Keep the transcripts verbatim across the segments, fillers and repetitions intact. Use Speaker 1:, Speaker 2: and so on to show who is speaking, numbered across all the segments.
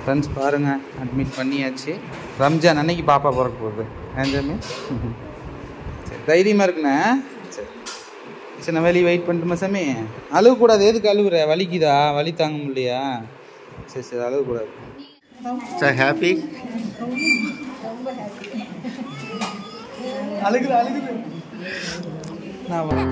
Speaker 1: Friends பாருங்கள், admit பண்ணியாச்சு. ரம்ஜான் அன்னைக்கு பாப்பா பிறக்க போகுது. ஏஞ்சாமி சரி, தைரியமாக இருக்குண்ணே. சரி சரி, நான் வெளியே வெயிட் பண்ணிட்டுமா சாமி? அழுகக்கூடாது. எதுக்கு அழுகுற? வலிக்குதா? வலி தாங்க முடியலையா? சரி சரி, அழுகக்கூடாது. Sir happy? அழுகுது அழுகுது. நான்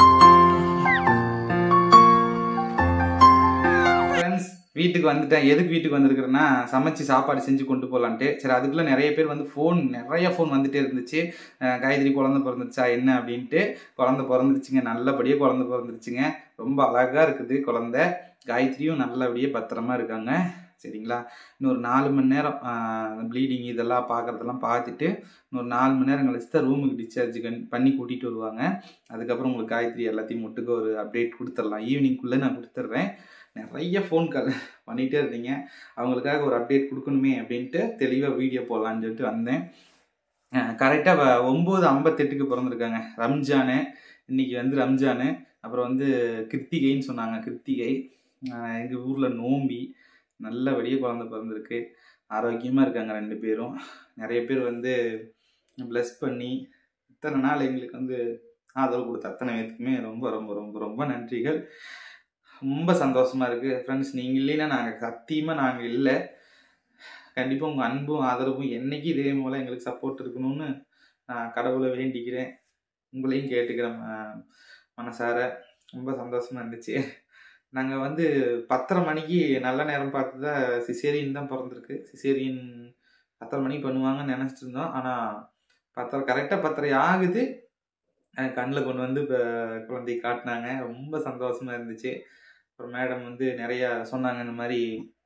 Speaker 1: வீட்டுக்கு வந்துட்டேன். எதுக்கு வீட்டுக்கு வந்திருக்கிறேன்னா, சமைச்சு சாப்பாடு செஞ்சு கொண்டு போகலான்ட்டு. சரி, அதுக்குள்ளே நிறைய பேர் வந்து ஃபோன் நிறைய ஃபோன் வந்துகிட்டே இருந்துச்சு. காயத்ரி குழந்தை பிறந்துருச்சா என்ன அப்படின்ட்டு. குழந்தை பிறந்துருச்சுங்க, நல்லபடியாக குழந்தை பிறந்துருச்சுங்க. ரொம்ப அழகாக இருக்குது குழந்தை. காயத்ரியும் நல்லபடியாக பத்திரமா இருக்காங்க. சரிங்களா? இன்னொரு நாலு மணி நேரம் ப்ளீடிங் இதெல்லாம் பார்க்குறதெல்லாம் பார்த்துட்டு இன்னொரு நாலு மணி நேரம் கழிச்சு தான் ரூமுக்கு டிஸ்சார்ஜ் பண்ணி கூட்டிகிட்டு வருவாங்க. அதுக்கப்புறம் உங்களுக்கு காயத்ரி எல்லாத்தையும் முட்டுக்கு ஒரு அப்டேட் கொடுத்துடலாம். ஈவினிங்குள்ளே நான் கொடுத்துட்றேன். நிறைய ஃபோன் கால் பண்ணிகிட்டே இருந்தீங்க. அவங்களுக்காக ஒரு அப்டேட் கொடுக்கணுமே அப்படின்ட்டு தெளிவாக வீடியோ போடலான்னு சொல்லிட்டு வந்தேன். கரெக்டாக ஒம்பது ஐம்பத்தெட்டுக்கு பிறந்திருக்காங்க. ரம்ஜானு இன்றைக்கி வந்து ரம்ஜானு. அப்புறம் வந்து கிருத்திகைன்னு சொன்னாங்க. கிருத்திகை எங்கள் ஊரில் நோம்பி. நல்லபடியாக குழந்தை பிறந்திருக்கு. ஆரோக்கியமாக இருக்காங்க ரெண்டு பேரும். நிறைய பேர் வந்து ப்ளஸ் பண்ணி இத்தனை நாள் எங்களுக்கு வந்து ஆதரவு கொடுத்த அத்தனை பேருக்குமே ரொம்ப ரொம்ப ரொம்ப ரொம்ப நன்றிகள். ரொம்ப சந்தோஷமாக இருக்குது ஃப்ரெண்ட்ஸ். நீங்கள் இல்லைன்னா நாங்கள் சத்தியமாக நாங்கள் இல்லை. கண்டிப்பாக உங்கள் அன்பும் ஆதரவும் என்றைக்கு இதே போல் எங்களுக்கு சப்போர்ட் இருக்கணும்னு நான் கடவுளை வேண்டிக்கிறேன். உங்களையும் கேட்டுக்கிறேன் மனசார. ரொம்ப சந்தோஷமாக இருந்துச்சு. நாங்கள் வந்து பத்தரை மணிக்கு நல்ல நேரம் பார்த்து தான் சிசேரியன் தான் பிறந்திருக்கு. சிசேரியன் பத்தரை மணிக்கு பண்ணுவாங்கன்னு நினச்சிட்டு இருந்தோம். ஆனால் பத்தரை கரெக்டாக பத்தரை ஆகுது. கண்ணில் கொண்டு வந்து இப்போ குழந்தைய காட்டினாங்க. ரொம்ப சந்தோஷமாக இருந்துச்சு. அப்புறம் மேடம் வந்து நிறையா சொன்னாங்க, இந்த மாதிரி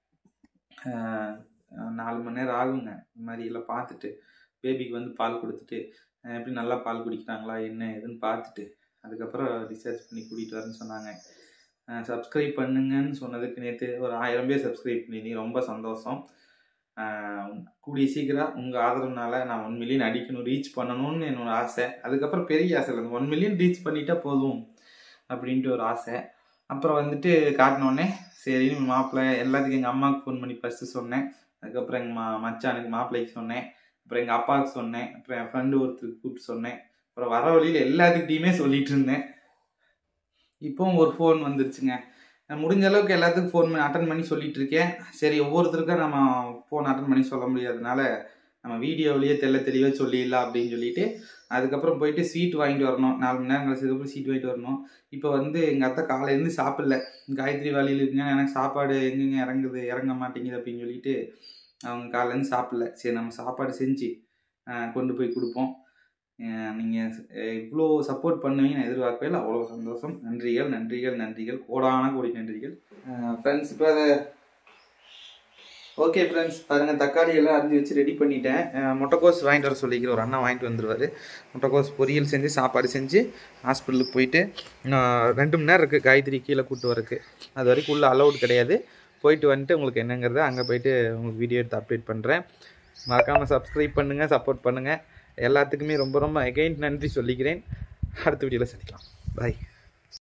Speaker 1: நாலு மணி நேரம் ஆகுங்க, இந்த மாதிரி எல்லாம் பார்த்துட்டு பேபிக்கு வந்து பால் கொடுத்துட்டு எப்படி நல்லா பால் குடிக்கிறாங்களா என்ன ஏதுன்னு பார்த்துட்டு அதுக்கப்புறம் டிஸ்சார்ஜ் பண்ணி கூட்டிகிட்டு வரேன்னு சொன்னாங்க. சப்ஸ்கிரைப் பண்ணுங்கன்னு சொன்னதுக்கு நேற்று ஒரு ஆயிரம் பேர் சப்ஸ்கிரைப் பண்ணியிருந்தீங்க. ரொம்ப சந்தோஷம். கூடிய சீக்கிரம் உங்கள் ஆதரவுனால நான் ஒன் மில்லியன் அடிக்கணும், ரீச் பண்ணணும்னு என்னோட ஆசை. அதுக்கப்புறம் பெரிய ஆசை இல்லை, ஒன் மில்லியன் ரீச் பண்ணிட்டா போதும் அப்படின்ட்டு ஒரு ஆசை. அப்புறம் வந்துட்டு காட்டினோடனே சரின்னு மாப்பிள்ளை எல்லாத்துக்கும் எங்கள் அம்மாவுக்கு ஃபோன் பண்ணி ஃபஸ்ட்டு சொன்னேன். அதுக்கப்புறம் எங்கள் மா மச்சானுக்கு மாப்பிள்ளைக்கு சொன்னேன். அப்புறம் எங்கள் அப்பாவுக்கு சொன்னேன். அப்புறம் என் ஃப்ரெண்டு ஒருத்தருக்கு கூப்பிட்டு சொன்னேன். அப்புறம் வர வழியில் எல்லாத்துக்கிட்டையுமே சொல்லிட்டு இருந்தேன். இப்போவும் ஒரு ஃபோன் வந்துருச்சுங்க. நான் முடிஞ்ச அளவுக்கு எல்லாத்துக்கும் ஃபோன் பண்ணி அட்டன் பண்ணி சொல்லிட்டு இருக்கேன். சரி, ஒவ்வொருத்தருக்கும் நம்ம ஃபோன் அட்டன் பண்ணி சொல்ல முடியாதனால நம்ம வீடியோவிலேயே தெல்ல தெளிவாக சொல்லிடலாம் அப்படின்னு சொல்லிட்டு அதுக்கப்புறம் போயிட்டு ஸ்வீட் வாங்கிட்டு வரணும். நாலு மணி நேரம் கழிச்சதுக்கப்புறம் ஸ்வீட் வாங்கிட்டு வரணும். இப்போ வந்து எங்கள் அத்தை காலையிலேருந்து சாப்பிடல. காயத்ரி வேலையில் இருக்குங்க, எனக்கு சாப்பாடு எங்கெங்க இறங்குது இறங்க மாட்டேங்குது அப்படின்னு சொல்லிட்டு அவங்க காலையிலேருந்து சாப்பிடல. சரி, நம்ம சாப்பாடு செஞ்சு கொண்டு போய் கொடுப்போம். நீங்கள் இவ்வளோ சப்போர்ட் பண்ணுவீங்க நான் எதிர்பார்க்கவே இல்லை. அவ்வளோ சந்தோஷம். நன்றிகள் நன்றிகள் நன்றிகள் கோடான கோடி நன்றிகள் ஃப்ரெண்ட்ஸ். இப்போ அதை ஓகே ஃப்ரெண்ட்ஸ், பாருங்கள், தக்காளி எல்லாம் அரிஞ்சு வச்சு ரெடி பண்ணிட்டேன். முட்டைக்கோஸ் வாங்கிட்டு வர சொல்லிக்கிற ஒரு அண்ணா வாங்கிட்டு வந்துடுவார். முட்டைக்கோஸ் பொரியல் செஞ்சு சாப்பாடு செஞ்சு ஹாஸ்பிட்டலுக்கு போயிட்டு ரெண்டு மணி நேரம் இருக்குது காயத்ரி கீழே கூப்பிட்டு வரக்கு. அது வரைக்கும் உள்ள அலௌட் கிடையாது. போயிட்டு வந்துட்டு உங்களுக்கு என்னங்கிறத அங்கே போயிட்டு உங்களுக்கு வீடியோ எடுத்து அப்டேட் பண்ணுறேன். மறக்காமல் சப்ஸ்கிரைப் பண்ணுங்கள், சப்போர்ட் பண்ணுங்கள். எல்லாத்துக்குமே ரொம்ப ரொம்ப அகைன் நன்றி சொல்லிக்கிறேன். அடுத்த வீடியோவில் சந்திக்கலாம். பாய்.